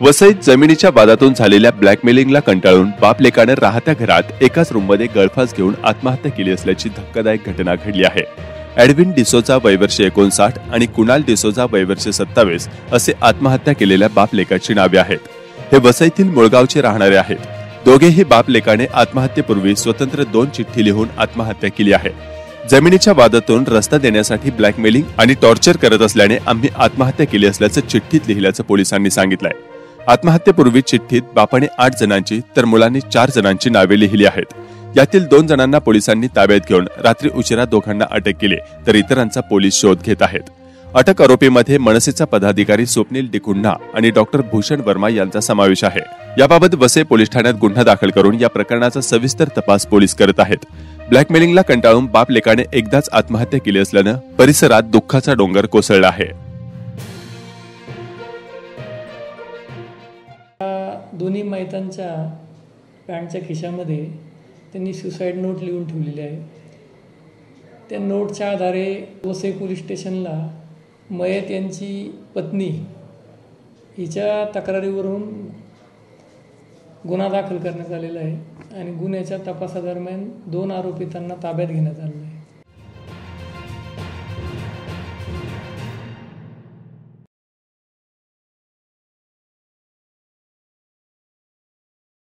वसईत जमिनीच्या वादातून झालेल्या ब्लॅकमेलिंगला कंटाळून बाप लेकाने राहत्या घरात एकाच रूममध्ये गळफास घेऊन आत्महत्या केली असल्याची धक्कादायक घटना घडली आहे। एडविन डिसोजा वय वर्ष 59 आणि कुणाल डिसोजा वय वर्ष 27 असे आत्महत्या केलेल्या बाप लेकाची नावे आहेत। हे वसईतील मुळगावचे राहणारे आहेत। दोघेही बाप लेकाने आत्महत्येपूर्वी स्वतंत्र 2 चिठ्ठी लिहून आत्महत्या केली आहे। जमिनीच्या वादातून रस्ता देण्यासाठी ब्लॅकमेलिंग आणि टॉर्चर करत असल्याने आम्ही आत्महत्या केली असल्याचं चिठ्ठीत लिहिल्याचं पोलिसांनी सांगितलंय। आत्महत्येपूर्वी चिठ्ठीत बापाने 8 जणांची तर मुलांनी 4 जणांची नावे लिहिली आहेत। यातील 2 जणांना पोलिसांनी ताब्यात घेऊन रात्री उशिरा दोघांना अटक केली, तर इतरांचा पोलीस शोध घेत आहेत। अटक आरोपीमध्ये मनसेचा पदाधिकारी स्वप्नील डिकुन्हा आणि डॉक्टर भूषण वर्मा यांचा समावेश आहे। याबाबत वसई पोलीस ठाण्यात गुन्हा दाखल करून या प्रकरणाचा सविस्तर तपास पोलीस करत आहेत। ब्लॅकमेलिंगला कंटाळून बाप लेकाने एकदाच आत्महत्या केली असल्यानं परिसरात दुःखाचा डोंगर कोसळला आहे। दोन्ही मैतांच्या पॅन्टच्या खिशामध्ये त्यांनी सुसाईड नोट लिहून ठेवलेली आहे। त्या नोटच्या आधारे वसई पोलीस स्टेशनला मयत यांची पत्नी हिच्या तक्रारीवरून गुन्हा दाखल करण्यात आलेला आहे आणि गुन्ह्याच्या तपासादरम्यान 2 आरोपितांना ताब्यात घेण्यात आले आहे।